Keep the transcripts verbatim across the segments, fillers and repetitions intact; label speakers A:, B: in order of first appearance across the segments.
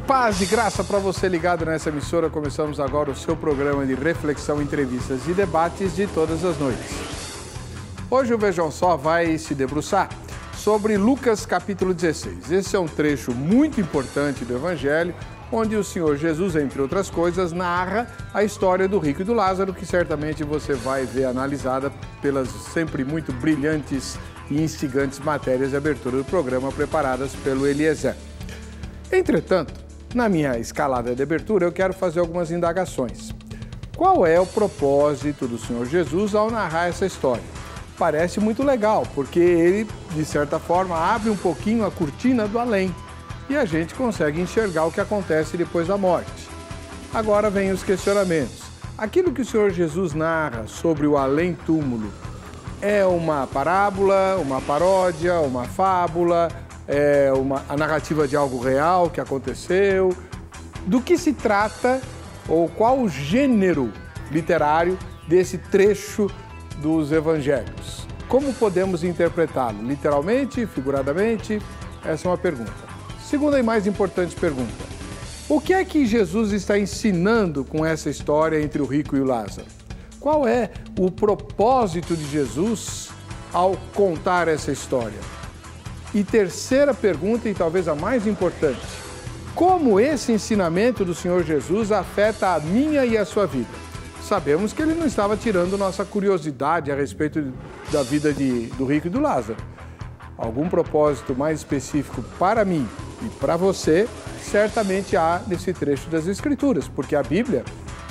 A: Paz e graça para você ligado nessa emissora. Começamos agora o seu programa de reflexão, entrevistas e debates de todas as noites. Hoje o Vejam Só vai se debruçar sobre Lucas capítulo dezesseis. Esse é um trecho muito importante do Evangelho, onde o Senhor Jesus, entre outras coisas, narra a história do rico e do Lázaro, que certamente você vai ver analisada pelas sempre muito brilhantes e instigantes matérias de abertura do programa preparadas pelo Eliezer. Entretanto, na minha escalada de abertura, eu quero fazer algumas indagações. Qual é o propósito do Senhor Jesus ao narrar essa história? Parece muito legal, porque ele, de certa forma, abre um pouquinho a cortina do além e a gente consegue enxergar o que acontece depois da morte. Agora vem os questionamentos. Aquilo que o Senhor Jesus narra sobre o além-túmulo é uma parábola, uma paródia, uma fábula, é uma, a narrativa de algo real que aconteceu? Do que se trata ou qual o gênero literário desse trecho dos evangelhos? Como podemos interpretá-lo? Literalmente, figuradamente? Essa é uma pergunta. Segunda e mais importante pergunta. O que é que Jesus está ensinando com essa história entre o rico e o Lázaro? Qual é o propósito de Jesus ao contar essa história? E terceira pergunta, e talvez a mais importante, como esse ensinamento do Senhor Jesus afeta a minha e a sua vida? Sabemos que ele não estava tirando nossa curiosidade a respeito da vida de, do rico e do Lázaro. Algum propósito mais específico para mim e para você, certamente há nesse trecho das Escrituras, porque a Bíblia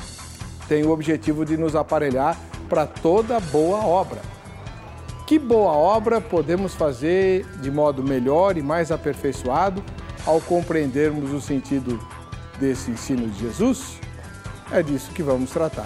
A: tem o objetivo de nos aparelhar para toda boa obra. Que boa obra podemos fazer de modo melhor e mais aperfeiçoado ao compreendermos o sentido desse ensino de Jesus? É disso que vamos tratar.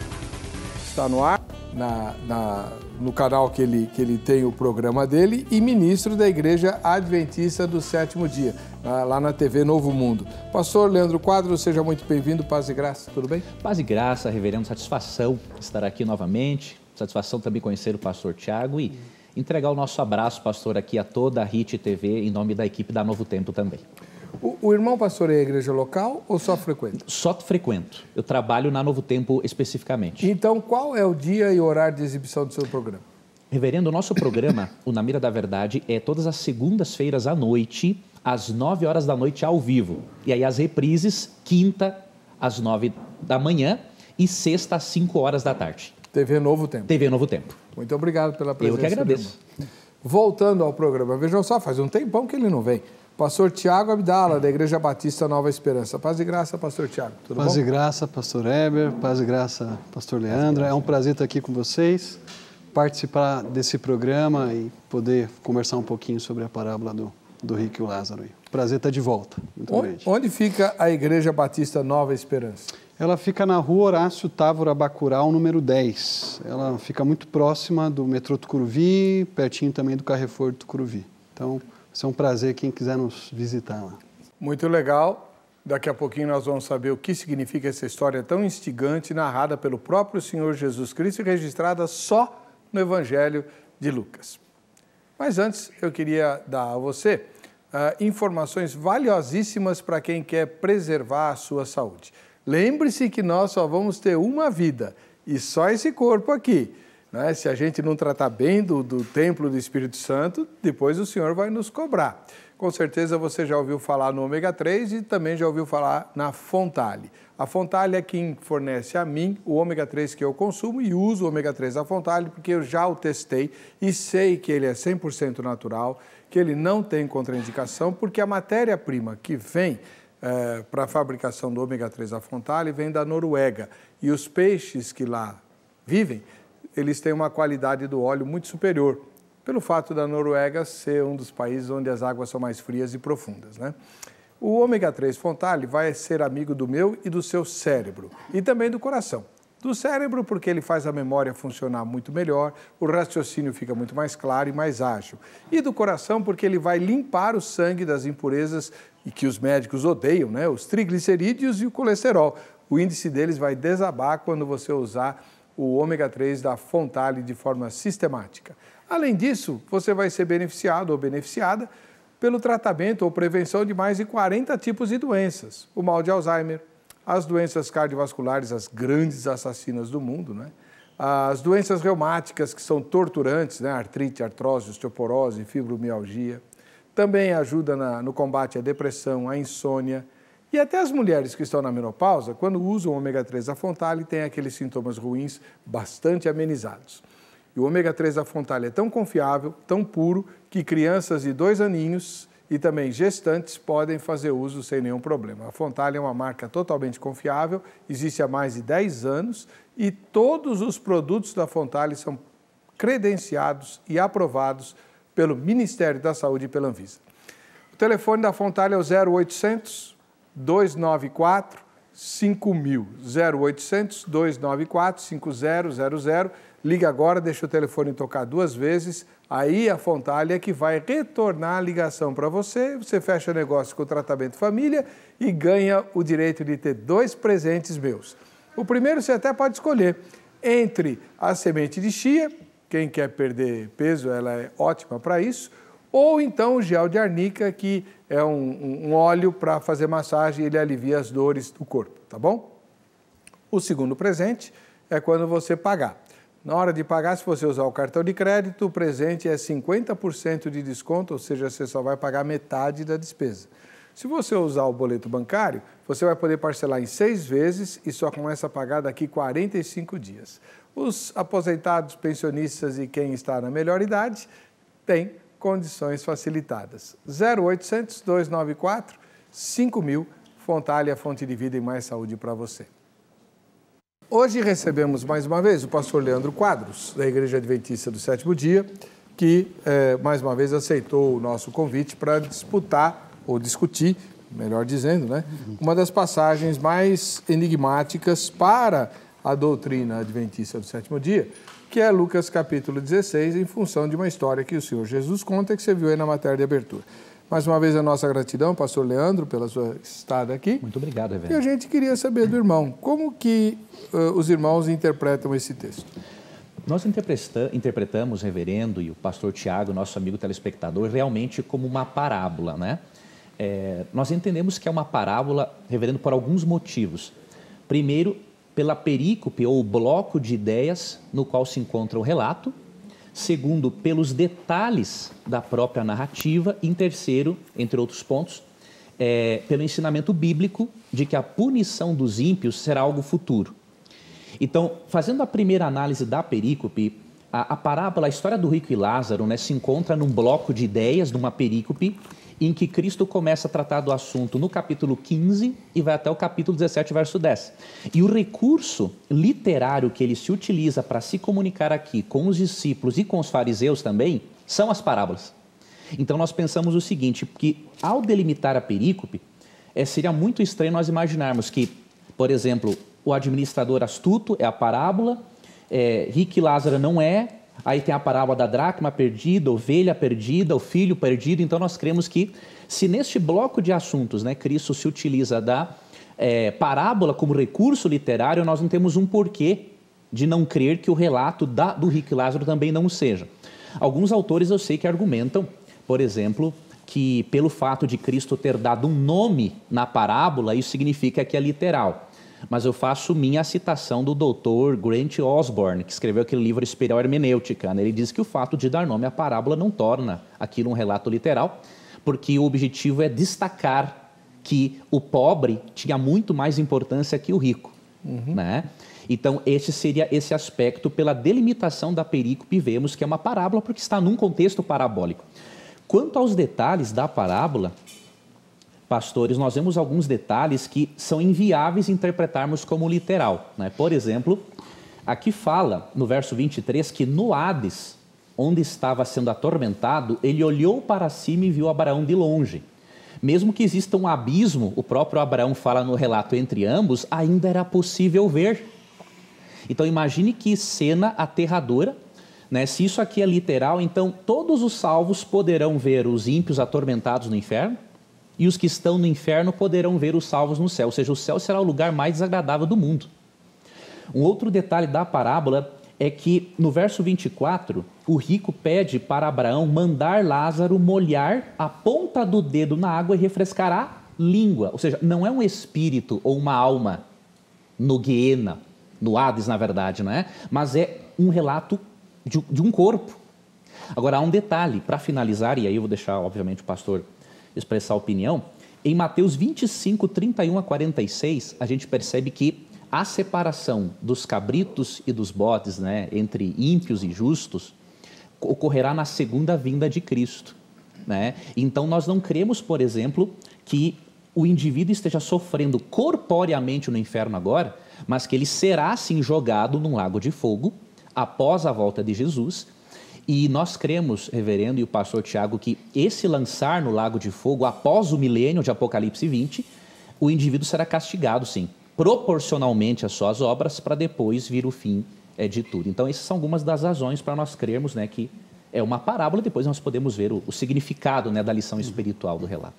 A: Está no ar, na, na, no canal que ele, que ele tem o programa dele, e ministro da Igreja Adventista do Sétimo Dia, lá na T V Novo Mundo. Pastor Leandro Quadros, seja muito bem-vindo. Paz e graça, tudo bem?
B: Paz e graça, reverendo, satisfação estar aqui novamente. Satisfação também conhecer o pastor Tiago e entregar o nosso abraço, pastor, aqui a toda a Hit T V, em nome da equipe da Novo Tempo também.
A: O, o irmão pastor é a igreja local ou só frequenta?
B: Só frequento. Eu trabalho na Novo Tempo especificamente.
A: Então, qual é o dia e horário de exibição do seu programa?
B: Reverendo, o nosso programa, o Na Mira da Verdade, é todas as segundas-feiras à noite, às nove horas da noite, ao vivo. E aí as reprises, quinta, às nove da manhã e sexta, às cinco horas da tarde.
A: T V Novo Tempo.
B: T V Novo Tempo.
A: Muito obrigado pela presença.
B: Eu que agradeço.
A: Voltando ao programa, vejam só, faz um tempão que ele não vem. Pastor Tiago Abdala, da Igreja Batista Nova Esperança. Paz e graça, pastor Tiago. Tudo
C: Paz
A: bom?
C: e graça, pastor Heber. Paz e graça, pastor Leandro. É um prazer estar aqui com vocês, participar desse programa e poder conversar um pouquinho sobre a parábola do, do rico e o Lázaro. Prazer estar de volta. Muito
A: onde,
C: grande.
A: Onde fica a Igreja Batista Nova Esperança?
C: Ela fica na rua Horácio Távora Bacurau, número dez. Ela fica muito próxima do metrô Tucuruvi, pertinho também do Carrefour do Tucuruvi. Então, vai ser um prazer quem quiser nos visitar lá.
A: Muito legal. Daqui a pouquinho nós vamos saber o que significa essa história tão instigante, narrada pelo próprio Senhor Jesus Cristo e registrada só no Evangelho de Lucas. Mas antes, eu queria dar a você uh, informações valiosíssimas para quem quer preservar a sua saúde. Lembre-se que nós só vamos ter uma vida e só esse corpo aqui. Né? Se a gente não tratar bem do, do templo do Espírito Santo, depois o Senhor vai nos cobrar. Com certeza você já ouviu falar no ômega três e também já ouviu falar na Fontale. A Fontale é quem fornece a mim o ômega três que eu consumo e uso o ômega três da Fontale porque eu já o testei e sei que ele é cem por cento natural, que ele não tem contraindicação, porque a matéria-prima que vem É, para a fabricação do ômega três da Fontale vem da Noruega. E os peixes que lá vivem, eles têm uma qualidade do óleo muito superior, pelo fato da Noruega ser um dos países onde as águas são mais frias e profundas, né? O ômega três Fontale vai ser amigo do meu e do seu cérebro, e também do coração. Do cérebro, porque ele faz a memória funcionar muito melhor, o raciocínio fica muito mais claro e mais ágil. E do coração, porque ele vai limpar o sangue das impurezas e que os médicos odeiam, né? Os triglicerídeos e o colesterol. O índice deles vai desabar quando você usar o ômega três da Fontale de forma sistemática. Além disso, você vai ser beneficiado ou beneficiada pelo tratamento ou prevenção de mais de quarenta tipos de doenças. O mal de Alzheimer, as doenças cardiovasculares, as grandes assassinas do mundo, né? As doenças reumáticas que são torturantes, né? Artrite, artrose, osteoporose, fibromialgia. Também ajuda na, no combate à depressão, à insônia. E até as mulheres que estão na menopausa, quando usam o ômega três da Fontale, têm aqueles sintomas ruins bastante amenizados. E o ômega três da Fontale é tão confiável, tão puro, que crianças de dois aninhos e também gestantes podem fazer uso sem nenhum problema. A Fontale é uma marca totalmente confiável, existe há mais de dez anos e todos os produtos da Fontale são credenciados e aprovados pelo Ministério da Saúde e pela Anvisa. O telefone da Fontale é o zero oitocentos, dois nove quatro, cinco mil. zero oitocentos, dois nove quatro, cinco zero zero zero. Liga agora, deixa o telefone tocar duas vezes. Aí a Fontale é que vai retornar a ligação para você. Você fecha negócio com o tratamento família e ganha o direito de ter dois presentes meus. O primeiro você até pode escolher entre a semente de chia, quem quer perder peso, ela é ótima para isso, ou então o gel de arnica, que é um, um óleo para fazer massagem e ele alivia as dores do corpo, tá bom? O segundo presente é quando você pagar. Na hora de pagar, se você usar o cartão de crédito, o presente é cinquenta por cento de desconto, ou seja, você só vai pagar metade da despesa. Se você usar o boleto bancário, você vai poder parcelar em seis vezes e só começa a pagar daqui quarenta e cinco dias. Os aposentados, pensionistas e quem está na melhor idade têm condições facilitadas. zero oitocentos, dois nove quatro, cinco mil, Fontale, a fonte de vida e mais saúde para você. Hoje recebemos mais uma vez o pastor Leandro Quadros, da Igreja Adventista do Sétimo Dia, que eh, mais uma vez aceitou o nosso convite para disputar, ou discutir, melhor dizendo, né, uma das passagens mais enigmáticas para a doutrina adventista do sétimo dia, que é Lucas capítulo dezesseis, em função de uma história que o Senhor Jesus conta, que você viu aí na matéria de abertura. Mais uma vez a nossa gratidão, pastor Leandro, pela sua estada aqui.
B: Muito obrigado, Reverendo.
A: E a gente queria saber do irmão, como que uh, os irmãos interpretam esse texto?
B: Nós interpretamos, Reverendo, e o pastor Tiago, nosso amigo telespectador, realmente como uma parábola, né? É, nós entendemos que é uma parábola, Reverendo, por alguns motivos. Primeiro, pela perícope ou bloco de ideias no qual se encontra o relato. Segundo, pelos detalhes da própria narrativa. E em terceiro, entre outros pontos, é, pelo ensinamento bíblico de que a punição dos ímpios será algo futuro. Então, fazendo a primeira análise da perícope, a, a parábola, a história do rico e Lázaro, né, se encontra num bloco de ideias, numa perícope, em que Cristo começa a tratar do assunto no capítulo quinze e vai até o capítulo dezessete, verso dez. E o recurso literário que ele se utiliza para se comunicar aqui com os discípulos e com os fariseus também são as parábolas. Então nós pensamos o seguinte, que ao delimitar a perícope, é, seria muito estranho nós imaginarmos que, por exemplo, o administrador astuto é a parábola, é, rico e Lázaro não é, aí tem a parábola da dracma perdida, ovelha perdida, o filho perdido. Então nós cremos que se neste bloco de assuntos, né, Cristo se utiliza da é, parábola como recurso literário, nós não temos um porquê de não crer que o relato da, do rico e Lázaro também não o seja. Alguns autores eu sei que argumentam, por exemplo, que pelo fato de Cristo ter dado um nome na parábola, isso significa que é literal. Mas eu faço minha citação do doutor Grant Osborne, que escreveu aquele livro Espiral Hermenêutica. Ele diz que o fato de dar nome à parábola não torna aquilo um relato literal, porque o objetivo é destacar que o pobre tinha muito mais importância que o rico. Uhum. Né? Então, esse seria esse aspecto. Pela delimitação da perícope, vemos que é uma parábola porque está num contexto parabólico. Quanto aos detalhes da parábola, pastores, nós vemos alguns detalhes que são inviáveis interpretarmos como literal, né? Por exemplo, aqui fala, no verso vinte e três, que no Hades, onde estava sendo atormentado, ele olhou para cima e viu Abraão de longe. Mesmo que exista um abismo, o próprio Abraão fala no relato, entre ambos, ainda era possível ver. Então imagine que cena aterradora, né? Se isso aqui é literal, então todos os salvos poderão ver os ímpios atormentados no inferno, e os que estão no inferno poderão ver os salvos no céu, ou seja, o céu será o lugar mais desagradável do mundo. Um outro detalhe da parábola é que no verso vinte e quatro, o rico pede para Abraão mandar Lázaro molhar a ponta do dedo na água e refrescar a língua. Ou seja, não é um espírito ou uma alma no Guiena, no Hades, na verdade, não é? Mas é um relato de, de um corpo. Agora, há um detalhe, para finalizar, e aí eu vou deixar, obviamente, o pastor expressar a opinião. Em Mateus vinte e cinco, trinta e um a quarenta e seis, a gente percebe que a separação dos cabritos e dos bodes, né, entre ímpios e justos, ocorrerá na segunda vinda de Cristo, né? Então, nós não cremos, por exemplo, que o indivíduo esteja sofrendo corporeamente no inferno agora, mas que ele será, sim, jogado num lago de fogo após a volta de Jesus. E nós cremos, reverendo, e o pastor Tiago, que esse lançar no lago de fogo, após o milênio de Apocalipse vinte, o indivíduo será castigado, sim, proporcionalmente às suas obras, para depois vir o fim é, de tudo. Então, essas são algumas das razões para nós crermos, né, que é uma parábola, depois nós podemos ver o, o significado, né, da lição espiritual do relato.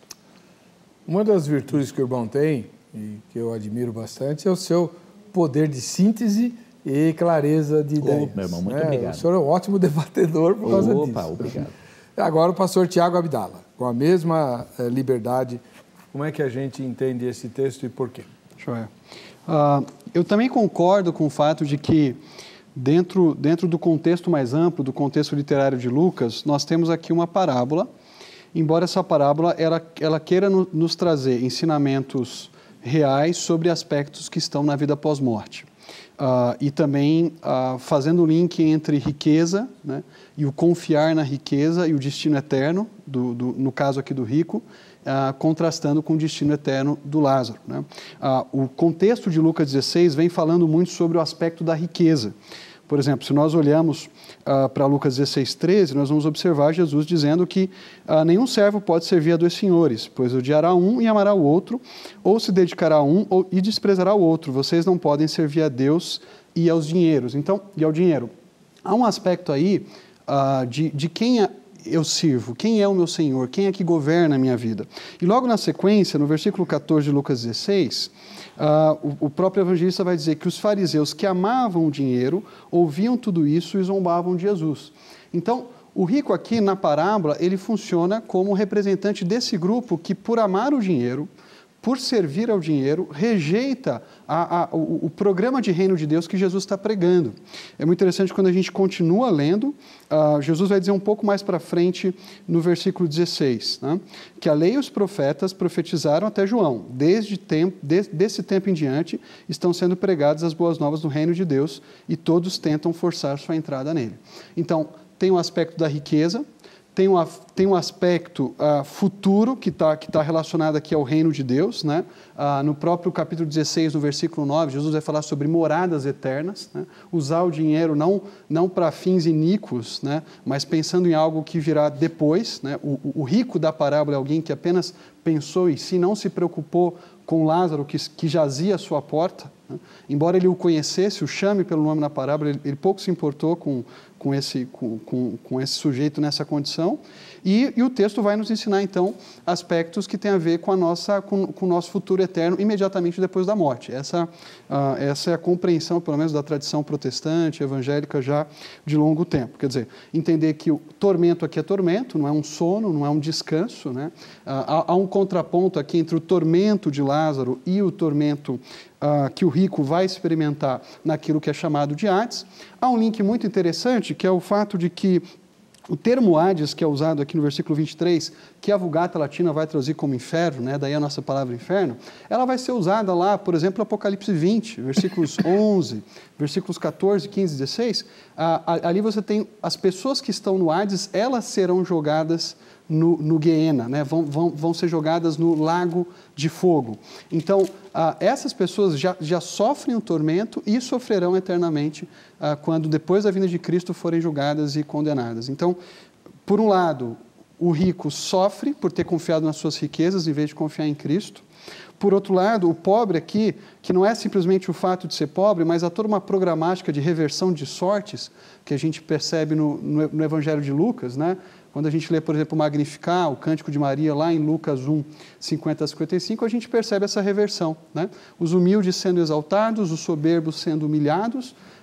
A: Uma das virtudes que o irmão tem, e que eu admiro bastante, é o seu poder de síntese e clareza de ideias.
B: Oh, meu irmão, muito
A: é,
B: obrigado.
A: O senhor é um ótimo debatedor por causa
B: Opa,
A: disso.
B: Opa, obrigado.
A: Agora o pastor Tiago Abdala, com a mesma eh, liberdade, como é que a gente entende esse texto e por quê?
C: Joia. Uh, eu também concordo com o fato de que, dentro, dentro do contexto mais amplo, do contexto literário de Lucas, nós temos aqui uma parábola, embora essa parábola ela, ela queira no, nos trazer ensinamentos reais sobre aspectos que estão na vida pós-morte. Uh, e também uh, fazendo o link entre riqueza, né, e o confiar na riqueza e o destino eterno, do, do, no caso aqui do rico, uh, contrastando com o destino eterno do Lázaro, né? Uh, o contexto de Lucas dezesseis vem falando muito sobre o aspecto da riqueza. Por exemplo, se nós olhamos uh, para Lucas dezesseis, treze, nós vamos observar Jesus dizendo que uh, nenhum servo pode servir a dois senhores, pois odiará um e amará o outro, ou se dedicará a um ou, e desprezará o outro. Vocês não podem servir a Deus e aos dinheiros. Então, e ao dinheiro. Há um aspecto aí uh, de, de quem é eu sirvo, quem é o meu Senhor, quem é que governa a minha vida. E logo na sequência, no versículo catorze de Lucas dezesseis, uh, o, o próprio evangelista vai dizer que os fariseus que amavam o dinheiro ouviam tudo isso e zombavam de Jesus. Então, o rico aqui na parábola, ele funciona como representante desse grupo que, por amar o dinheiro, por servir ao dinheiro, rejeita a, a, o, o programa de reino de Deus que Jesus está pregando. É muito interessante quando a gente continua lendo, uh, Jesus vai dizer um pouco mais para frente no versículo dezesseis, né, que a lei e os profetas profetizaram até João. Desde tempo, de, desse tempo em diante estão sendo pregadas as boas novas do reino de Deus e todos tentam forçar sua entrada nele. Então, tem o aspecto da riqueza, tem um, tem um aspecto uh, futuro que está que tá relacionado aqui ao reino de Deus, né? Uh, no próprio capítulo dezesseis, no versículo nove, Jesus vai falar sobre moradas eternas, né? Usar o dinheiro não, não para fins iníquos, né? Mas pensando em algo que virá depois, né? O, o rico da parábola é alguém que apenas pensou em si, não se preocupou com Lázaro, que, que jazia à sua porta, né? Embora ele o conhecesse, o chame pelo nome na parábola, ele, ele pouco se importou com, com, esse, com, com, com esse sujeito nessa condição. E, e o texto vai nos ensinar, então, aspectos que têm a ver com, a nossa, com, com o nosso futuro eterno imediatamente depois da morte. Essa, uh, essa é a compreensão, pelo menos, da tradição protestante, evangélica, já de longo tempo. Quer dizer, entender que o tormento aqui é tormento, não é um sono, não é um descanso, né? Uh, há, há um contraponto aqui entre o tormento de Lázaro e o tormento Uh, que o rico vai experimentar naquilo que é chamado de Hades. Há um link muito interessante, que é o fato de que o termo Hades, que é usado aqui no versículo vinte e três, que a Vulgata Latina vai traduzir como inferno, né? Daí a nossa palavra inferno, ela vai ser usada lá, por exemplo, no Apocalipse vinte, versículos onze, versículos catorze, quinze, dezesseis. Uh, ali você tem as pessoas que estão no Hades, elas serão jogadas no, no Guiena, né? vão, vão, vão ser jogadas no lago de fogo. Então, uh, essas pessoas já, já sofrem o tormento e sofrerão eternamente uh, quando, depois da vinda de Cristo, forem julgadas e condenadas. Então, por um lado, o rico sofre por ter confiado nas suas riquezas em vez de confiar em Cristo. Por outro lado, o pobre aqui, que não é simplesmente o fato de ser pobre, mas há toda uma programática de reversão de sortes que a gente percebe no, no, no Evangelho de Lucas, né? Quando a gente lê, por exemplo, o Magnificat, o Cântico de Maria, lá em Lucas um, cinquenta a cinquenta e cinco, a gente percebe essa reversão, né? Os humildes sendo exaltados, os soberbos sendo humilhados,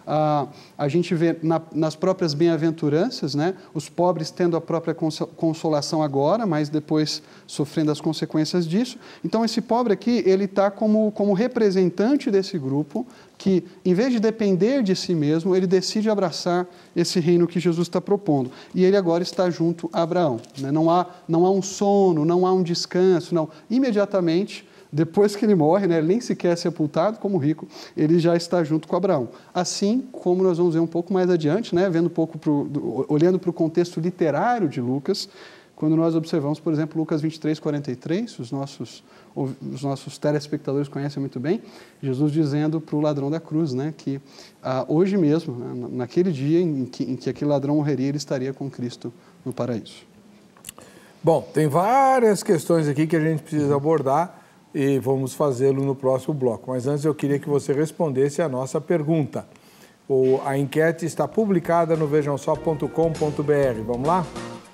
C: Ah, a gente vê na, nas próprias bem-aventuranças, né, os pobres tendo a própria consolação agora, mas depois sofrendo as consequências disso. Então, esse pobre aqui, ele está como, como representante desse grupo que, em vez de depender de si mesmo, ele decide abraçar esse reino que Jesus está propondo. E ele agora está junto a Abraão. Né? Não há, não há um sono, não há um descanso, não. Imediatamente, depois que ele morre, né, ele nem sequer é sepultado como rico, ele já está junto com Abraão. Assim como nós vamos ver um pouco mais adiante, né, vendo um pouco pro, do, olhando para o contexto literário de Lucas, quando nós observamos, por exemplo, Lucas vinte e três, quarenta e três, os nossos, os nossos telespectadores conhecem muito bem, Jesus dizendo para o ladrão da cruz, né, que ah, hoje mesmo, né, naquele dia em que, em que aquele ladrão morreria, ele estaria com Cristo no paraíso.
A: Bom, tem várias questões aqui que a gente precisa abordar e vamos fazê-lo no próximo bloco. Mas antes eu queria que você respondesse a nossa pergunta. O, a enquete está publicada no vejam só ponto com ponto br. Vamos lá?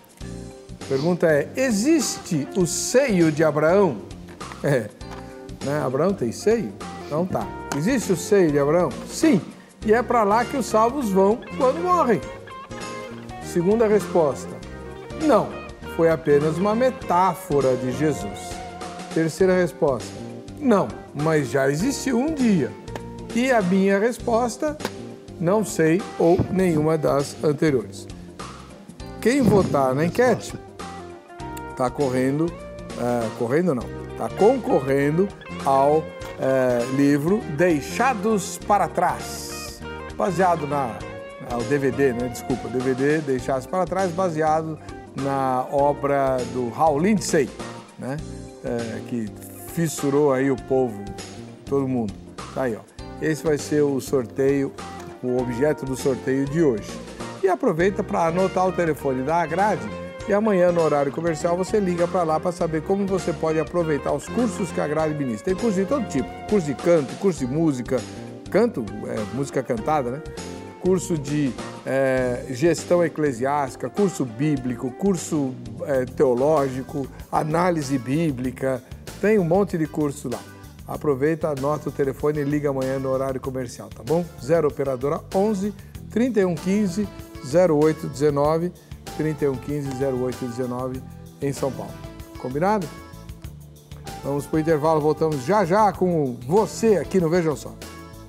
A: A pergunta é, existe o seio de Abraão? É, né? Abraão tem seio? Então tá. Existe o seio de Abraão? Sim. E é para lá que os salvos vão quando morrem. Segunda resposta, não. Foi apenas uma metáfora de Jesus. Terceira resposta, não, mas já existiu um dia. E a minha resposta, não sei ou nenhuma das anteriores. Quem votar na enquete está correndo, é, correndo não, está concorrendo ao é, livro Deixados para Trás, baseado na, na o D V D, né? Desculpa, D V D Deixados para Trás, baseado na obra do Hal Lindsey, né? É, que fissurou aí o povo, todo mundo. Tá aí, ó. Esse vai ser o sorteio, o objeto do sorteio de hoje. E aproveita para anotar o telefone da Agrade e amanhã no horário comercial você liga para lá para saber como você pode aproveitar os cursos que a Agrade ministra. Tem curso de todo tipo, curso de canto, curso de música, canto, é, música cantada, né? Curso de é, gestão eclesiástica, curso bíblico, curso é, teológico, análise bíblica, tem um monte de curso lá. Aproveita, anota o telefone e liga amanhã no horário comercial, tá bom? zero operadora onze, trinta e um quinze, zero oito dezenove, trinta e um quinze, zero oito dezenove em São Paulo. Combinado? Vamos para o intervalo, voltamos já já com você aqui no Vejam Só.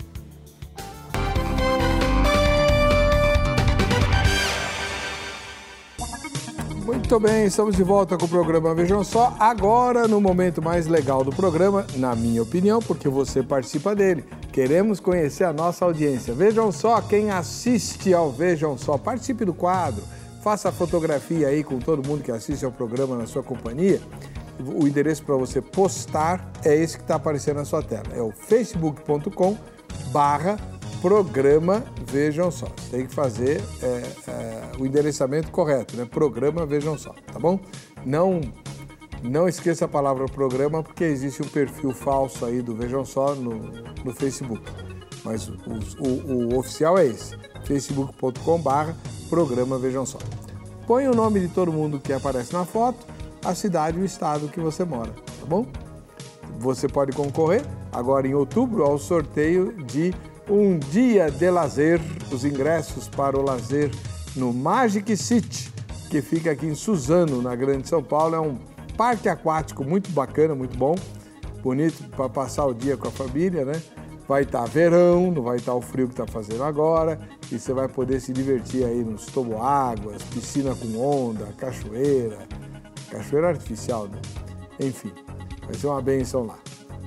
A: Muito bem, estamos de volta com o programa Vejam Só, agora no momento mais legal do programa, na minha opinião, porque você participa dele. Queremos conhecer a nossa audiência. Vejam só, quem assiste ao Vejam Só, participe do quadro, faça a fotografia aí com todo mundo que assiste ao programa na sua companhia. O endereço para você postar é esse que está aparecendo na sua tela, é o facebook ponto com barra Programa Vejam Só. Você tem que fazer é, é, o endereçamento correto, né? Programa Vejam Só, tá bom? Não, não esqueça a palavra programa, porque existe um perfil falso aí do Vejam Só no, no Facebook. Mas o, o, o oficial é esse, facebook ponto com barra Programa Vejam Só. Põe o nome de todo mundo que aparece na foto, a cidade e o estado que você mora, tá bom? Você pode concorrer agora em outubro ao sorteio de um dia de lazer, os ingressos para o lazer no Magic City, que fica aqui em Suzano, na Grande São Paulo. É um parque aquático muito bacana, muito bom, bonito para passar o dia com a família, né? Vai estar verão, não vai estar o frio que está fazendo agora, e você vai poder se divertir aí nos toboáguas, piscina com onda, cachoeira, cachoeira artificial, né? Enfim, vai ser uma benção lá.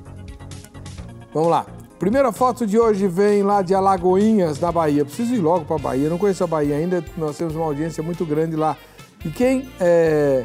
A: Vamos lá. Primeira foto de hoje vem lá de Alagoinhas, na Bahia. Preciso ir logo para a Bahia, não conheço a Bahia ainda, nós temos uma audiência muito grande lá. E quem é...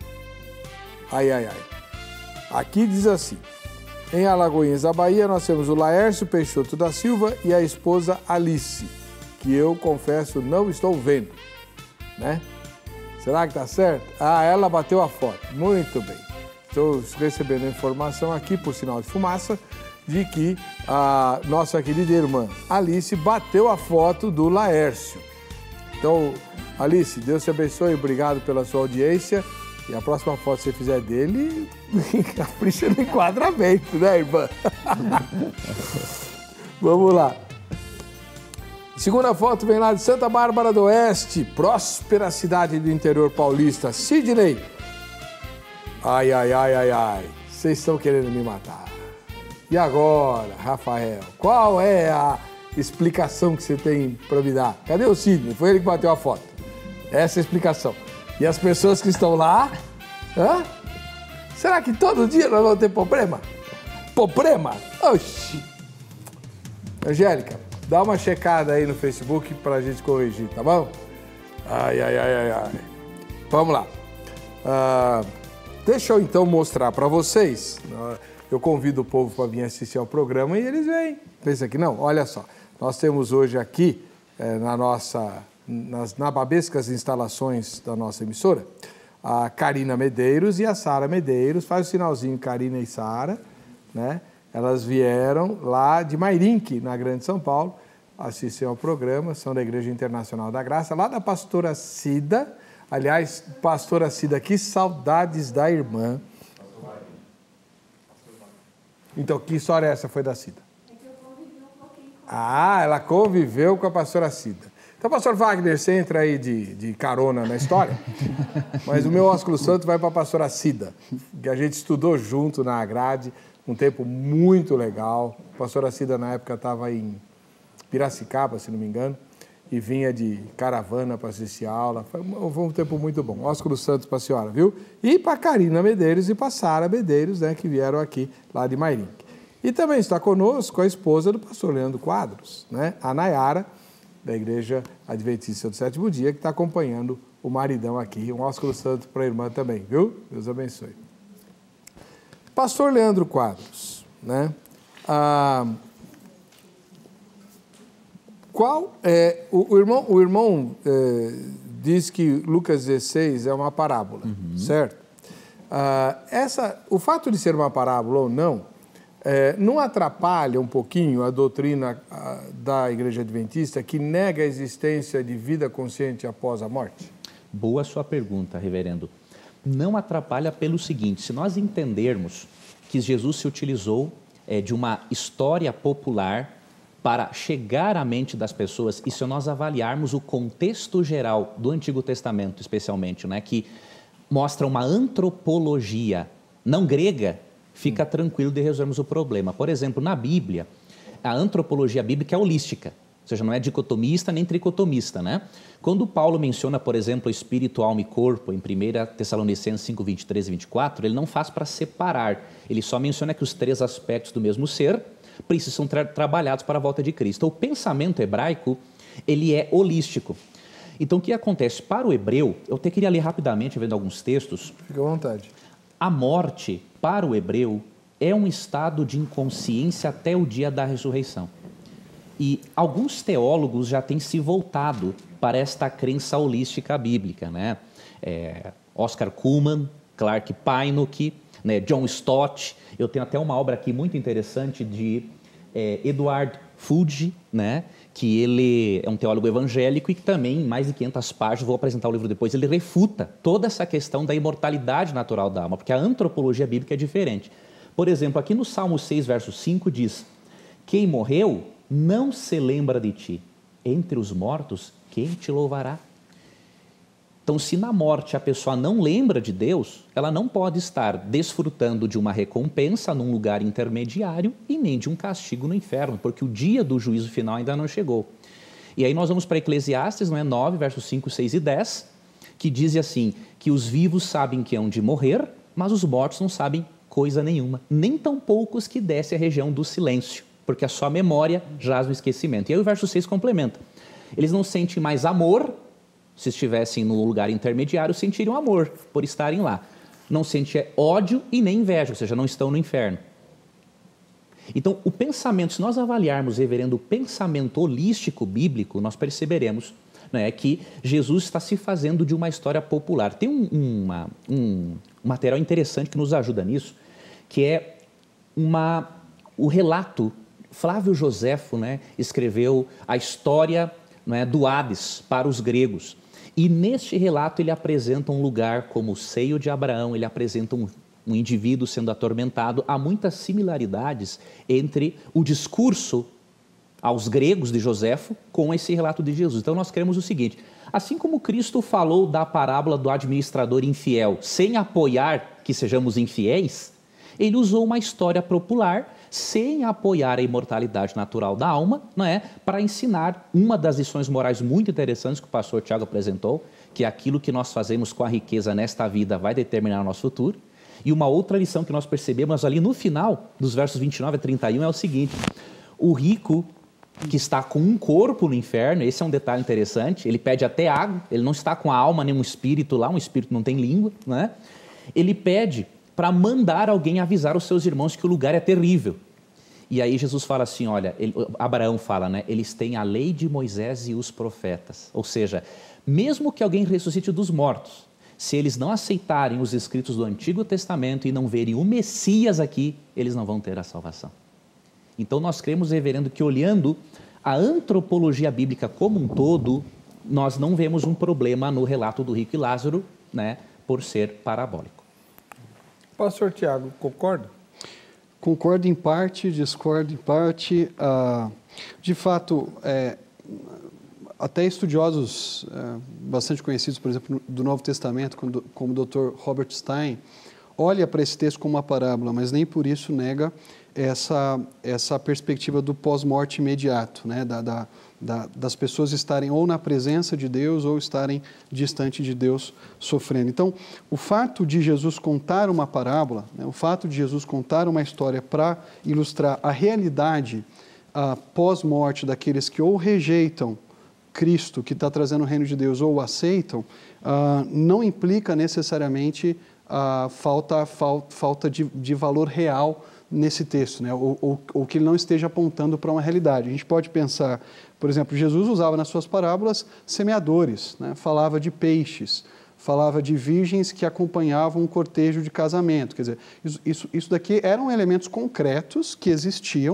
A: Ai, ai, ai. Aqui diz assim, em Alagoinhas, da Bahia, nós temos o Laércio Peixoto da Silva e a esposa Alice, que eu, confesso, não estou vendo, né? Será que tá certo? Ah, ela bateu a foto. Muito bem. Estou recebendo a informação aqui, por sinal de fumaça, de que a nossa querida irmã Alice bateu a foto do Laércio. Então, Alice, Deus te abençoe, obrigado pela sua audiência. E a próxima foto que você fizer dele, capricha no enquadramento, né, irmã? Vamos lá. Segunda foto vem lá de Santa Bárbara do Oeste, próspera cidade do interior paulista. Sidney. Ai, ai, ai, ai, ai. Vocês estão querendo me matar. E agora, Rafael, qual é a explicação que você tem para me dar? Cadê o Sidney? Foi ele que bateu a foto. Essa é a explicação. E as pessoas que estão lá? Hã? Será que todo dia nós vamos ter problema? Problema? Oxi. Angélica, dá uma checada aí no Facebook pra gente corrigir, tá bom? Ai, ai, ai, ai, ai. Vamos lá. Ah, deixa eu então mostrar pra vocês. Eu convido o povo para vir assistir ao programa e eles vêm. Pensa que não? Olha só. Nós temos hoje aqui, é, na nossa, nas nababescas instalações da nossa emissora, a Karina Medeiros e a Sara Medeiros. Faz o sinalzinho, Karina e Sara, né? Elas vieram lá de Mairinque, na Grande São Paulo, assistir ao programa, são da Igreja Internacional da Graça, lá da pastora Cida. Aliás, pastora Cida, que saudades da irmã. Então, que história é essa? Foi da Cida? É que eu convivi um pouquinho com ela. Ah, ela conviveu com a pastora Cida. Então, pastor Wagner, você entra aí de, de carona na história, mas o meu ósculo santo vai para a pastora Cida, que a gente estudou junto na grade, um tempo muito legal. A pastora Cida, na época, estava em Piracicaba, se não me engano, e vinha de caravana para assistir a aula. Foi, foi um tempo muito bom. Ósculo santo para a senhora, viu? E para a Karina Medeiros e para a Sara Medeiros, né, que vieram aqui, lá de Mairinque. E também está conosco a esposa do pastor Leandro Quadros, né, a Nayara, da Igreja Adventista do Sétimo Dia, que está acompanhando o maridão aqui. Um ósculo santo para a irmã também, viu? Deus abençoe. Pastor Leandro Quadros, né? Ah, qual é... O, o irmão, o irmão é, diz que Lucas dezesseis é uma parábola, uhum. certo? Ah, essa, o fato de ser uma parábola ou não, é, não atrapalha um pouquinho a doutrina a, da Igreja Adventista, que nega a existência de vida consciente após a morte?
B: Boa sua pergunta, reverendo. Não atrapalha pelo seguinte: se nós entendermos que Jesus se utilizou é, de uma história popular para chegar à mente das pessoas, e se nós avaliarmos o contexto geral do Antigo Testamento, especialmente, né, que mostra uma antropologia não grega, fica tranquilo de resolvermos o problema. Por exemplo, na Bíblia, a antropologia bíblica é holística, ou seja, não é dicotomista nem tricotomista, né? Quando Paulo menciona, por exemplo, espírito, alma e corpo, em primeira Tessalonicenses cinco, vinte e três e vinte e quatro, ele não faz para separar, ele só menciona que os três aspectos do mesmo ser precisam ser tra trabalhados para a volta de Cristo. O pensamento hebraico, ele é holístico. Então, o que acontece? Para o hebreu, eu até queria ler rapidamente, vendo alguns textos.
A: Fica à vontade.
B: A morte, para o hebreu, é um estado de inconsciência até o dia da ressurreição. E alguns teólogos já têm se voltado para esta crença holística bíblica, né? É, Oscar Cullmann, Clark Pinnock, né, John Stott. Eu tenho até uma obra aqui muito interessante de é, Edward Fudge, né, que ele é um teólogo evangélico e que também, em mais de quinhentas páginas, vou apresentar o livro depois, ele refuta toda essa questão da imortalidade natural da alma, porque a antropologia bíblica é diferente. Por exemplo, aqui no Salmo seis, verso cinco, diz: quem morreu não se lembra de ti, entre os mortos, quem te louvará? Então, se na morte a pessoa não lembra de Deus, ela não pode estar desfrutando de uma recompensa num lugar intermediário e nem de um castigo no inferno, porque o dia do juízo final ainda não chegou. E aí nós vamos para Eclesiastes, não é, nove, versos cinco, seis e dez, que diz assim, que os vivos sabem que hão de morrer, mas os mortos não sabem coisa nenhuma, nem tão poucos que desce a região do silêncio, porque a sua memória jaz no esquecimento. E aí o verso seis complementa: eles não sentem mais amor. Se estivessem no lugar intermediário, sentiriam amor por estarem lá. Não sentem ódio e nem inveja, ou seja, não estão no inferno. Então, o pensamento, se nós avaliarmos, reverendo, o pensamento holístico bíblico, nós perceberemos, né, que Jesus está se fazendo de uma história popular. Tem um, uma, um material interessante que nos ajuda nisso, que é uma, o relato. Flávio Joséfo, né, escreveu a história, né, do Hades para os gregos. E neste relato ele apresenta um lugar como o seio de Abraão, ele apresenta um, um indivíduo sendo atormentado. Há muitas similaridades entre o discurso aos gregos de Joséfo com esse relato de Jesus. Então nós cremos o seguinte: assim como Cristo falou da parábola do administrador infiel sem apoiar que sejamos infiéis, ele usou uma história popular sem apoiar a imortalidade natural da alma, não é? Para ensinar uma das lições morais muito interessantes que o pastor Tiago apresentou, que aquilo que nós fazemos com a riqueza nesta vida vai determinar o nosso futuro. E uma outra lição que nós percebemos ali no final, dos versos vinte e nove a trinta e um, é o seguinte: o rico que está com um corpo no inferno, esse é um detalhe interessante, ele pede até água, ele não está com a alma nem um espírito lá, um espírito não tem língua, né? Ele pede para mandar alguém avisar os seus irmãos que o lugar é terrível. E aí Jesus fala assim, olha, ele, Abraão fala, né? Eles têm a lei de Moisés e os profetas. Ou seja, mesmo que alguém ressuscite dos mortos, se eles não aceitarem os escritos do Antigo Testamento e não verem o Messias aqui, eles não vão ter a salvação. Então nós cremos, reverendo, que olhando a antropologia bíblica como um todo, nós não vemos um problema no relato do rico e Lázaro, né, por ser parabólico.
A: Pastor Tiago, concorda?
C: Concordo em parte, discordo em parte. Ah, de fato, é, até estudiosos é, bastante conhecidos, por exemplo, do Novo Testamento, como, como o doutor Robert Stein, olha para esse texto como uma parábola, mas nem por isso nega essa, essa perspectiva do pós-morte imediato, né? da, da, da, das pessoas estarem ou na presença de Deus ou estarem distante de Deus sofrendo. Então, o fato de Jesus contar uma parábola, né? o fato de Jesus contar uma história para ilustrar a realidade a pós-morte daqueles que ou rejeitam Cristo, que está trazendo o reino de Deus, ou o aceitam, uh, não implica necessariamente a uh, falta, falta, falta de, de valor real nesse texto, né? ou, ou, ou que ele não esteja apontando para uma realidade. A gente pode pensar, por exemplo, Jesus usava nas suas parábolas semeadores, né? Falava de peixes, falava de virgens que acompanhavam um cortejo de casamento. Quer dizer, isso, isso, isso daqui eram elementos concretos que existiam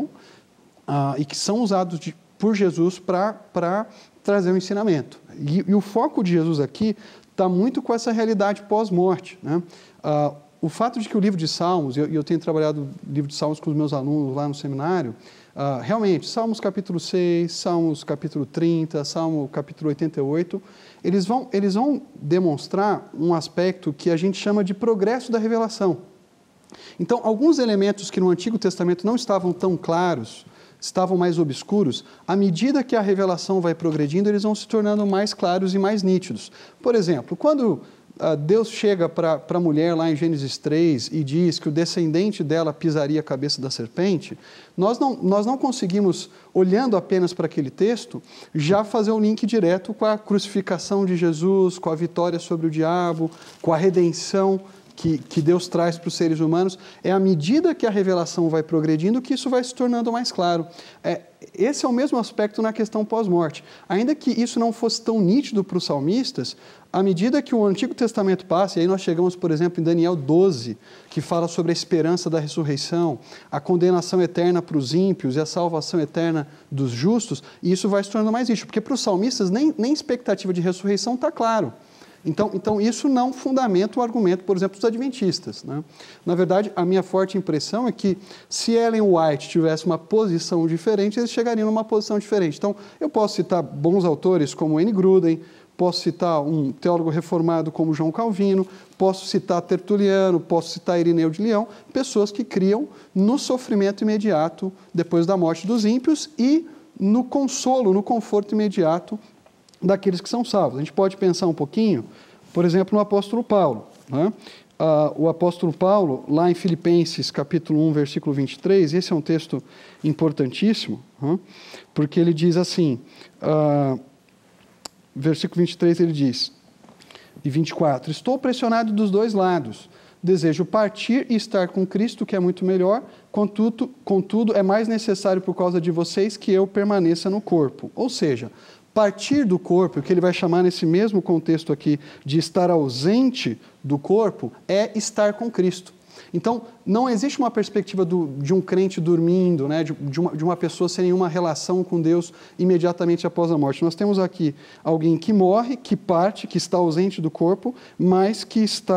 C: uh, e que são usados de, por Jesus para trazer um ensinamento. E, e o foco de Jesus aqui está muito com essa realidade pós-morte, né? Uh, O fato de que o livro de Salmos, e eu, eu tenho trabalhado o livro de Salmos com os meus alunos lá no seminário, uh, realmente, Salmos capítulo seis, Salmos capítulo trinta, Salmo capítulo oitenta e oito, eles vão, eles vão demonstrar um aspecto que a gente chama de progresso da revelação. Então, alguns elementos que no Antigo Testamento não estavam tão claros, estavam mais obscuros, à medida que a revelação vai progredindo, eles vão se tornando mais claros e mais nítidos. Por exemplo, quando Deus chega para a mulher lá em Gênesis três e diz que o descendente dela pisaria a cabeça da serpente, nós não, nós não conseguimos, olhando apenas para aquele texto, já fazer um link direto com a crucificação de Jesus, com a vitória sobre o diabo, com a redenção que, que Deus traz para os seres humanos. É à medida que a revelação vai progredindo que isso vai se tornando mais claro. É, esse é o mesmo aspecto na questão pós-morte. Ainda que isso não fosse tão nítido para os salmistas, à medida que o Antigo Testamento passa, e aí nós chegamos, por exemplo, em Daniel doze, que fala sobre a esperança da ressurreição, a condenação eterna para os ímpios e a salvação eterna dos justos, e isso vai se tornando mais nítido, porque para os salmistas nem, nem expectativa de ressurreição está claro. Então, então, isso não fundamenta o argumento, por exemplo, dos adventistas, né? Na verdade, a minha forte impressão é que se Ellen White tivesse uma posição diferente, eles chegariam numa posição diferente. Então, eu posso citar bons autores como N. Gruden, posso citar um teólogo reformado como João Calvino, posso citar Tertuliano, posso citar Irineu de Leão, pessoas que criam no sofrimento imediato depois da morte dos ímpios e no consolo, no conforto imediato daqueles que são salvos. A gente pode pensar um pouquinho, por exemplo, no apóstolo Paulo, né? Uh, o apóstolo Paulo, lá em Filipenses, capítulo um, versículo vinte e três, esse é um texto importantíssimo, né? Porque ele diz assim, uh, versículo vinte e três, ele diz, e vinte e quatro, estou pressionado dos dois lados, desejo partir e estar com Cristo, que é muito melhor, contudo, contudo é mais necessário por causa de vocês que eu permaneça no corpo. Ou seja, partir do corpo, o que ele vai chamar nesse mesmo contexto aqui de estar ausente do corpo, é estar com Cristo. Então, não existe uma perspectiva do, de um crente dormindo, né, de, de, uma, de uma pessoa sem nenhuma relação com Deus imediatamente após a morte. Nós temos aqui alguém que morre, que parte, que está ausente do corpo, mas que está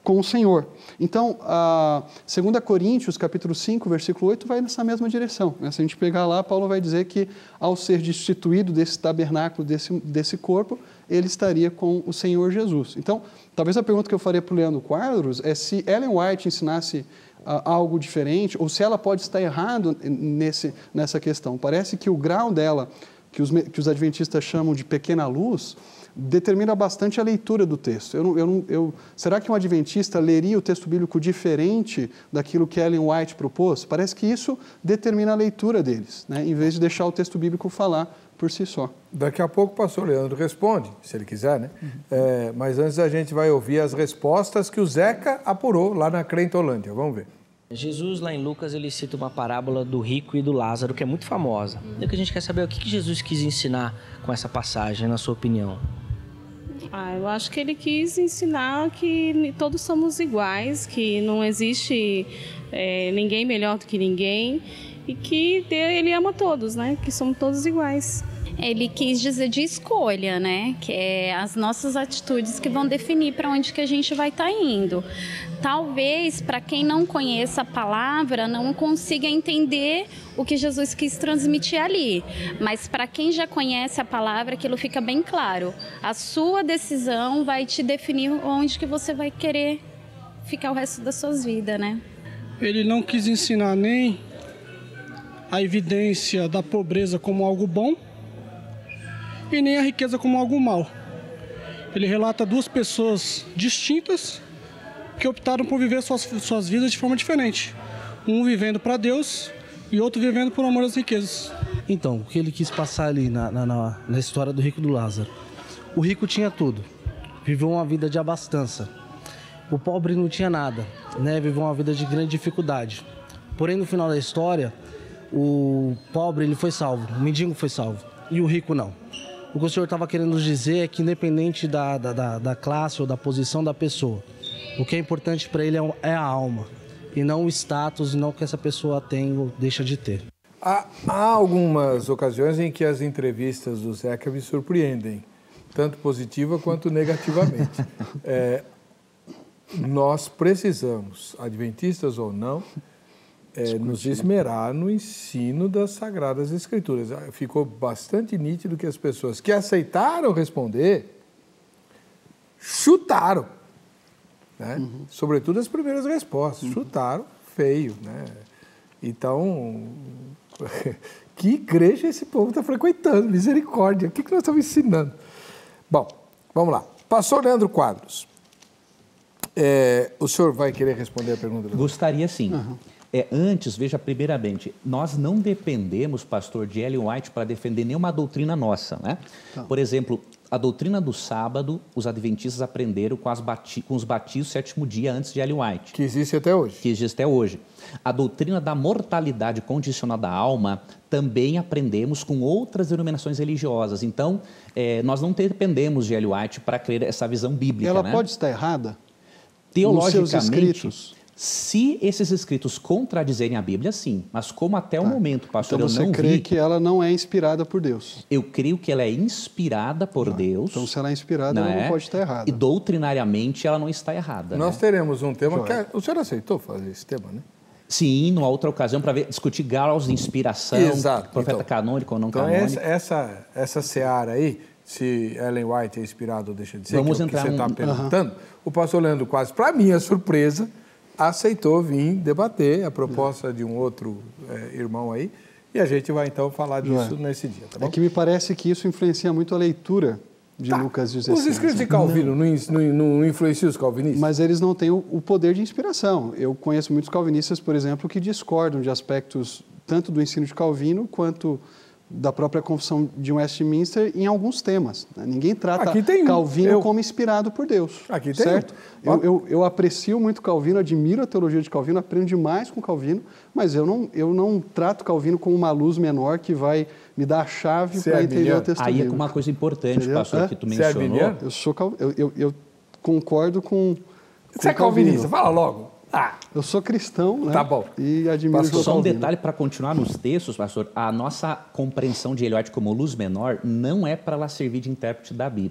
C: com o Senhor. Então, a segunda Coríntios, capítulo cinco, versículo oito, vai nessa mesma direção. Se a gente pegar lá, Paulo vai dizer que, ao ser destituído desse tabernáculo, desse, desse corpo, ele estaria com o Senhor Jesus. Então, talvez a pergunta que eu faria para o Leandro Quadros é se Ellen White ensinasse uh, algo diferente, ou se ela pode estar errado nesse, nessa questão. Parece que o grau dela, que os, que os adventistas chamam de pequena luz, determina bastante a leitura do texto. Eu, eu, eu, será que um adventista leria o texto bíblico diferente daquilo que Ellen White propôs? Parece que isso determina a leitura deles, né? Em vez de deixar o texto bíblico falar por si só.
A: Daqui a pouco o pastor Leandro responde, se ele quiser, né? Uhum. É, mas antes a gente vai ouvir as respostas que o Zeca apurou lá na Crentolândia. Vamos ver.
D: Jesus, lá em Lucas, ele cita uma parábola do rico e do Lázaro, que é muito famosa. E o que a gente quer saber é o que Jesus quis ensinar com essa passagem, na sua opinião?
E: Ah, eu acho que ele quis ensinar que todos somos iguais, que não existe é, ninguém melhor do que ninguém e que ele ama todos, né? Que somos todos iguais.
F: Ele quis dizer de escolha, né? Que é as nossas atitudes que vão definir para onde que a gente vai estar indo. Talvez, para quem não conheça a palavra, não consiga entender o que Jesus quis transmitir ali. Mas para quem já conhece a palavra, aquilo fica bem claro. A sua decisão vai te definir onde que você vai querer ficar o resto das suas vidas, né?
G: Ele não quis ensinar nem a evidência da pobreza como algo bom e nem a riqueza como algo mal. Ele relata duas pessoas distintas que optaram por viver suas, suas vidas de forma diferente. Um vivendo para Deus e outro vivendo por amor às riquezas.
H: Então, o que ele quis passar ali na, na, na, na história do rico e do Lázaro? O rico tinha tudo, viveu uma vida de abastança. O pobre não tinha nada, né? Viveu uma vida de grande dificuldade. Porém, no final da história, o pobre ele foi salvo, o mendigo foi salvo e o rico não. O que o Senhor estava querendo nos dizer é que, independente da, da, da classe ou da posição da pessoa, o que é importante para ele é, é a alma, e não o status, e não o que essa pessoa tem ou deixa de ter.
A: Há, há algumas ocasiões em que as entrevistas do Zeca me surpreendem, tanto positiva quanto negativamente. É, nós precisamos, adventistas ou não, É, nos esmerar no ensino das Sagradas Escrituras. Ficou bastante nítido que as pessoas que aceitaram responder chutaram, né? Uhum. Sobretudo as primeiras respostas, uhum. chutaram feio, né? Então, que igreja esse povo está frequentando? Misericórdia, o que, que nós estamos ensinando? Bom, vamos lá. Pastor Leandro Quadros, é, o senhor vai querer responder a pergunta?
B: Gostaria sim.
C: Uhum.
B: É, antes, veja, primeiramente, nós não dependemos, pastor, de Ellen White para defender nenhuma doutrina nossa, né? Tá. Por exemplo, a doutrina do sábado, os adventistas aprenderam com, as bati com os batismos sétimo dia antes de Ellen White.
A: Que existe até hoje.
B: Que existe até hoje. A doutrina da mortalidade condicional da alma também aprendemos com outras denominações religiosas. Então, é, nós não dependemos de Ellen White para crer essa visão bíblica.
C: Ela
B: né?
C: pode estar errada?
B: Teologicamente,
C: nos seus escritos?
B: Se esses escritos contradizerem a Bíblia, sim. Mas como até tá. o momento, pastor,
C: então
B: eu não vi...
C: você crê que ela não é inspirada por Deus?
B: Eu creio que ela é inspirada por
C: ah,
B: Deus.
C: Então, se ela é inspirada,
B: não
C: ela
B: é?
C: não pode estar errada.
B: E doutrinariamente, ela não está errada.
A: Nós
B: né?
A: teremos um tema... Que o senhor aceitou fazer esse tema, né?
B: Sim, numa outra ocasião, para discutir graus de inspiração,
A: Exato.
B: profeta
A: então,
B: canônico ou não
A: então
B: canônico.
A: Essa, essa, essa seara aí, se Ellen White é inspirada ou deixa de ser,
B: Vamos
A: que é o que
B: entrar
A: você está
B: um...
A: perguntando, uhum. o pastor Leandro quase, para minha surpresa, aceitou vir debater a proposta de um outro é, irmão aí, e a gente vai então falar disso é. nesse dia, tá bom?
C: É que me parece que isso influencia muito a leitura de tá. Lucas dezesseis.
A: Os escritos de Calvino não, não, não influenciam os calvinistas?
C: Mas eles não têm o, o poder de inspiração. Eu conheço muitos calvinistas, por exemplo, que discordam de aspectos tanto do ensino de Calvino quanto da própria Confissão de Westminster em alguns temas. Né? Ninguém trata um. Calvino eu... como inspirado por Deus. Aqui tem certo? Um. Eu, eu, eu aprecio muito Calvino, admiro a teologia de Calvino, aprendo demais com Calvino, mas eu não, eu não trato Calvino como uma luz menor que vai me dar a chave para é entender o texto
B: Aí
C: bíblico.
B: é uma coisa importante, Entendeu? pastor, é? que tu
A: Você
B: mencionou.
A: É
C: eu, sou cal... eu, eu, eu concordo com
A: Você é calvinista? Fala logo.
C: Ah, eu sou cristão, né?
A: Tá bom.
C: E admiro
B: Só um Calvino. Detalhe para continuar nos textos, pastor. A nossa compreensão de Ellen White como luz menor não é para ela servir de intérprete da Bíblia.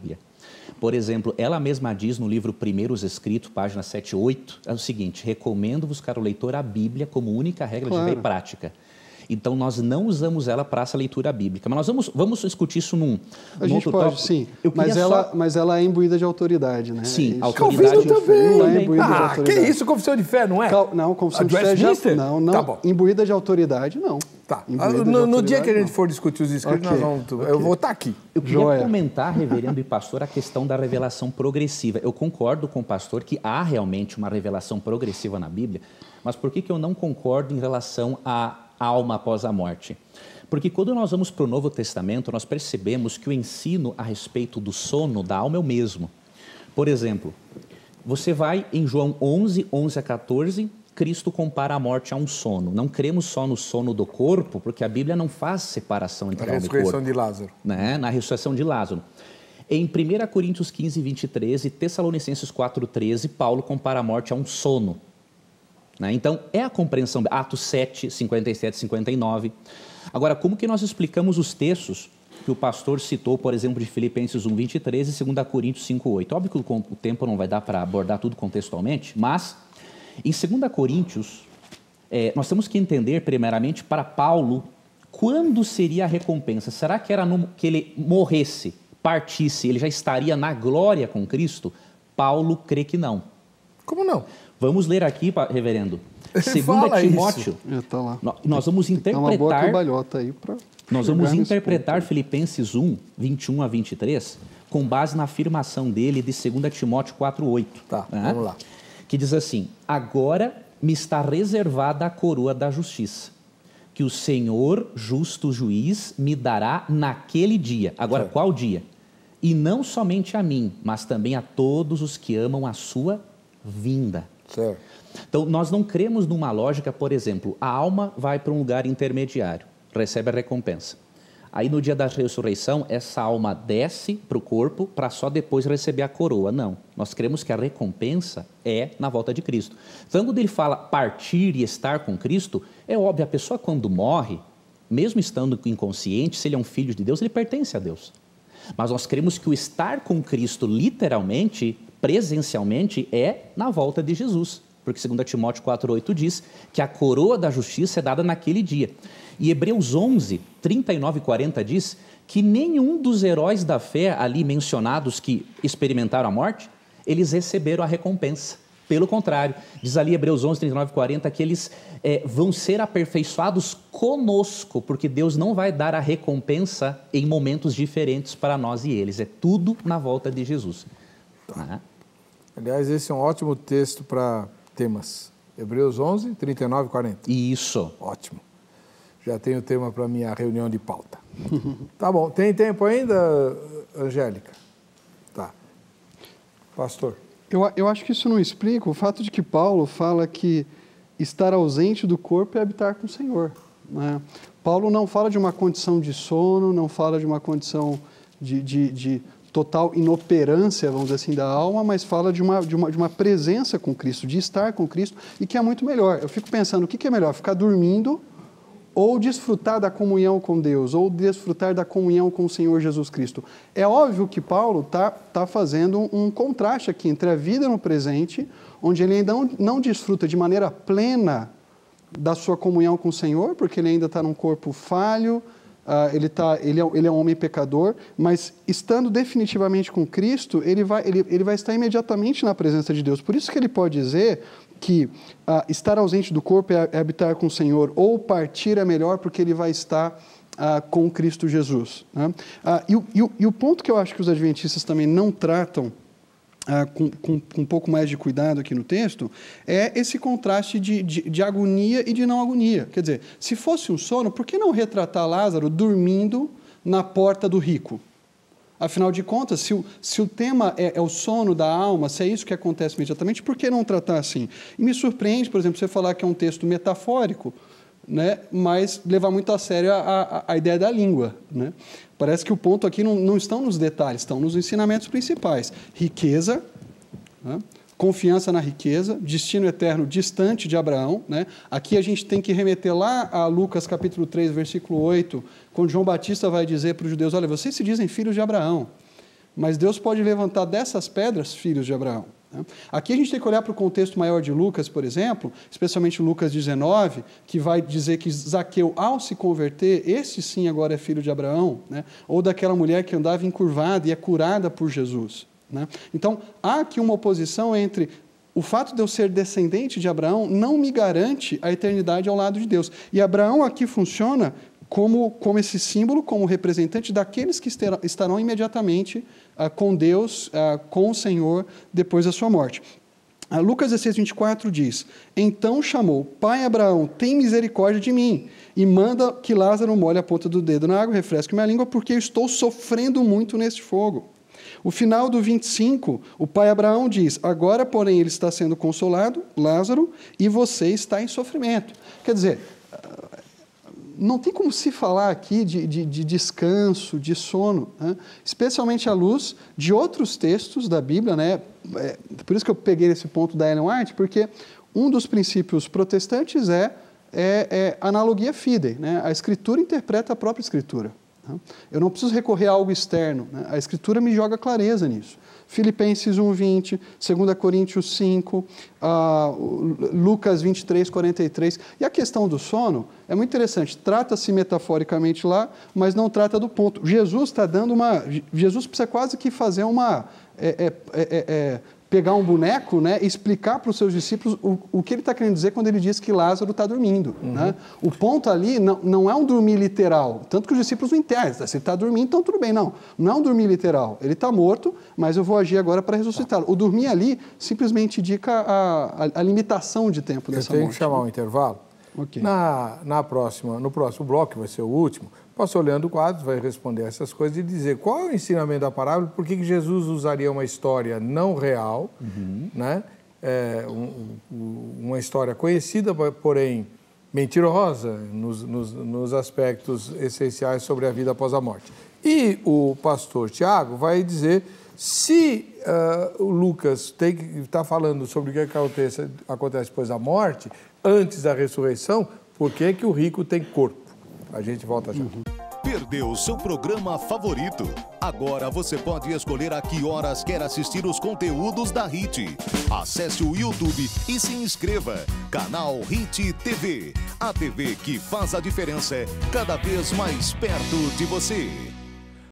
B: Por exemplo, ela mesma diz no livro Primeiros Escritos, página sete e oito, é o seguinte: recomendo-vos, caro leitor, a Bíblia como única regra claro. de fé e prática. Então, nós não usamos ela para essa leitura bíblica. Mas nós vamos, vamos discutir isso num,
C: a
B: num
C: gente
B: outro
C: pode,
B: tópico.
C: sim. Mas ela, só... mas ela é imbuída de autoridade, né?
B: Sim,
C: isso.
B: autoridade.
A: também.
C: Não é imbuída
A: ah,
C: de autoridade.
A: Que isso, confissão de fé, não é?
C: Cal... Não, confissão de fé já... Não, não.
A: Tá bom.
C: Imbuída de autoridade, não.
A: Tá. No, no dia que a gente não. for discutir os escritos, okay. nós vamos... Okay. Eu vou estar aqui.
B: Eu queria Joia. comentar, reverendo e pastor, a questão da revelação progressiva. Eu concordo com o pastor que há realmente uma revelação progressiva na Bíblia, mas por que, que eu não concordo em relação à alma após a morte? Porque quando nós vamos para o Novo Testamento, nós percebemos que o ensino a respeito do sono da alma é o mesmo. Por exemplo, você vai em João onze, onze a quatorze, Cristo compara a morte a um sono. Não cremos só no sono do corpo, porque a Bíblia não faz separação entre alma e corpo.
A: Na ressurreição de Lázaro.
B: Né? Na ressurreição de Lázaro. Em primeira Coríntios quinze, vinte e três e Tessalonicenses quatro, treze, Paulo compara a morte a um sono. Né? Então, é a compreensão, Atos sete, cinquenta e sete, cinquenta e nove. Agora, como que nós explicamos os textos que o pastor citou, por exemplo, de Filipenses um, vinte e três e segunda Coríntios cinco, oito? Óbvio que o tempo não vai dar para abordar tudo contextualmente, mas em segunda Coríntios, é, nós temos que entender, primeiramente, para Paulo, quando seria a recompensa. Será que era no, que ele morresse, partisse, ele já estaria na glória com Cristo? Paulo crê que não.
A: Como não?
B: Vamos ler aqui, reverendo. Segunda Timóteo,
C: tá lá.
B: nós vamos interpretar,
C: uma boa cambalhota aí pra
B: nós vamos interpretar Filipenses um, vinte e um a vinte e três, com base na afirmação dele de segunda Timóteo quatro, oito.
A: Tá,
B: né?
A: Vamos lá.
B: Que diz assim: agora me está reservada a coroa da justiça, que o Senhor, justo juiz, me dará naquele dia. Agora, certo. Qual dia? E não somente a mim, mas também a todos os que amam a sua vinda.
A: Certo.
B: Então, nós não cremos numa lógica, por exemplo, a alma vai para um lugar intermediário, recebe a recompensa. Aí, no dia da ressurreição, essa alma desce para o corpo para só depois receber a coroa. Não, nós cremos que a recompensa é na volta de Cristo. Então, quando ele fala partir e estar com Cristo, é óbvio, a pessoa quando morre, mesmo estando inconsciente, se ele é um filho de Deus, ele pertence a Deus. Mas nós cremos que o estar com Cristo, literalmente, presencialmente, é na volta de Jesus. Porque segunda Timóteo quatro, oito diz que a coroa da justiça é dada naquele dia. E Hebreus onze, trinta e nove e quarenta diz que nenhum dos heróis da fé ali mencionados que experimentaram a morte, eles receberam a recompensa. Pelo contrário, diz ali Hebreus onze, trinta e nove e quarenta que eles é, vão ser aperfeiçoados conosco, porque Deus não vai dar a recompensa em momentos diferentes para nós e eles. É tudo na volta de Jesus.
A: Tá. Ah. Aliás, esse é um ótimo texto para temas. Hebreus onze, trinta e nove e quarenta.
B: Isso.
A: Ótimo. Já tenho o tema para minha reunião de pauta. Tá bom. Tem tempo ainda, Angélica? Tá. Pastor.
C: Eu, eu acho que isso não explica o fato de que Paulo fala que estar ausente do corpo é habitar com o Senhor. Né? Paulo não fala de uma condição de sono, não fala de uma condição de, de, de total inoperância, vamos dizer assim, da alma, mas fala de uma, de, uma, de uma presença com Cristo, de estar com Cristo, e que é muito melhor. Eu fico pensando, o que, que é melhor? Ficar dormindo ou desfrutar da comunhão com Deus, ou desfrutar da comunhão com o Senhor Jesus Cristo? É óbvio que Paulo está tá fazendo um contraste aqui entre a vida no presente, onde ele ainda não, não desfruta de maneira plena da sua comunhão com o Senhor, porque ele ainda está num corpo falho, Uh, ele, tá, ele, é, ele é um homem pecador, mas estando definitivamente com Cristo, ele vai, ele, ele vai estar imediatamente na presença de Deus. Por isso que ele pode dizer que uh, estar ausente do corpo é, é habitar com o Senhor, ou partir é melhor porque ele vai estar uh, com Cristo Jesus. Né? Uh, e, o, e, o, e o ponto que eu acho que os adventistas também não tratam Uh, com, com, com um pouco mais de cuidado aqui no texto, é esse contraste de, de, de agonia e de não agonia. Quer dizer, se fosse um sono, por que não retratar Lázaro dormindo na porta do rico? Afinal de contas, se o, se o tema é, é o sono da alma, se é isso que acontece imediatamente, por que não tratar assim? E me surpreende, por exemplo, você falar que é um texto metafórico, né, mas levar muito a sério a, a, a ideia da língua. Né? Parece que o ponto aqui não, não estão nos detalhes, estão nos ensinamentos principais. Riqueza, né? Confiança na riqueza, destino eterno distante de Abraão. Né? Aqui a gente tem que remeter lá a Lucas capítulo três, versículo oito, quando João Batista vai dizer para os judeus, olha, vocês se dizem filhos de Abraão, mas Deus pode levantar dessas pedras filhos de Abraão. Aqui a gente tem que olhar para o contexto maior de Lucas, por exemplo, especialmente Lucas dezenove, que vai dizer que Zaqueu, ao se converter, esse sim agora é filho de Abraão, né? Ou daquela mulher que andava encurvada e é curada por Jesus, né? Então, há aqui uma oposição entre o fato de eu ser descendente de Abraão não me garante a eternidade ao lado de Deus. E Abraão aqui funciona como, como esse símbolo, como representante daqueles que estarão imediatamente uh, com Deus, uh, com o Senhor, depois da sua morte. Uh, Lucas dezesseis, vinte e quatro diz, então chamou, pai Abraão, tem misericórdia de mim, e manda que Lázaro molhe a ponta do dedo na água, refresque minha língua, porque eu estou sofrendo muito neste fogo. O final do vinte e cinco, o pai Abraão diz, agora, porém, ele está sendo consolado, Lázaro, e você está em sofrimento. Quer dizer, não tem como se falar aqui de, de, de descanso, de sono, né? Especialmente à luz de outros textos da Bíblia, né? É, por isso que eu peguei esse ponto da Ellen White, porque um dos princípios protestantes é, é, é analogia fidei, né? A Escritura interpreta a própria Escritura. Né? Eu não preciso recorrer a algo externo, né? A Escritura me joga clareza nisso. Filipenses um, vinte, dois Coríntios cinco, uh, Lucas vinte e três, quarenta e três. E a questão do sono é muito interessante. Trata-se metaforicamente lá, mas não trata do ponto. Jesus está dando uma... Jesus precisa quase que fazer uma... É, é, é, é, pegar um boneco, né, e explicar para os seus discípulos o, o que ele está querendo dizer quando ele diz que Lázaro está dormindo. Uhum. Né? O ponto ali não, não é um dormir literal, tanto que os discípulos não entendem. Se ele está dormindo, então tudo bem. Não, não é um dormir literal. Ele está morto, mas eu vou agir agora para ressuscitá-lo. O dormir ali simplesmente indica a, a, a limitação de tempo dessa morte.
A: Eu tenho que chamar um intervalo.
C: Okay.
A: Na, na próxima, no próximo bloco, que vai ser o último, o pastor Leandro Quadros vai responder essas coisas e dizer qual é o ensinamento da parábola, por que Jesus usaria uma história não real, uhum. né? É, um, uma história conhecida, porém mentirosa nos, nos, nos aspectos essenciais sobre a vida após a morte. E o pastor Tiago vai dizer se uh, o Lucas está falando sobre o que acontece, acontece depois da morte, antes da ressurreição, por que que o rico tem corpo? A gente volta já. Uhum.
I: Perdeu seu programa favorito? Agora você pode escolher a que horas quer assistir os conteúdos da Hit. Acesse o YouTube e se inscreva. Canal Hit T V. A T V que faz a diferença cada vez mais perto de você.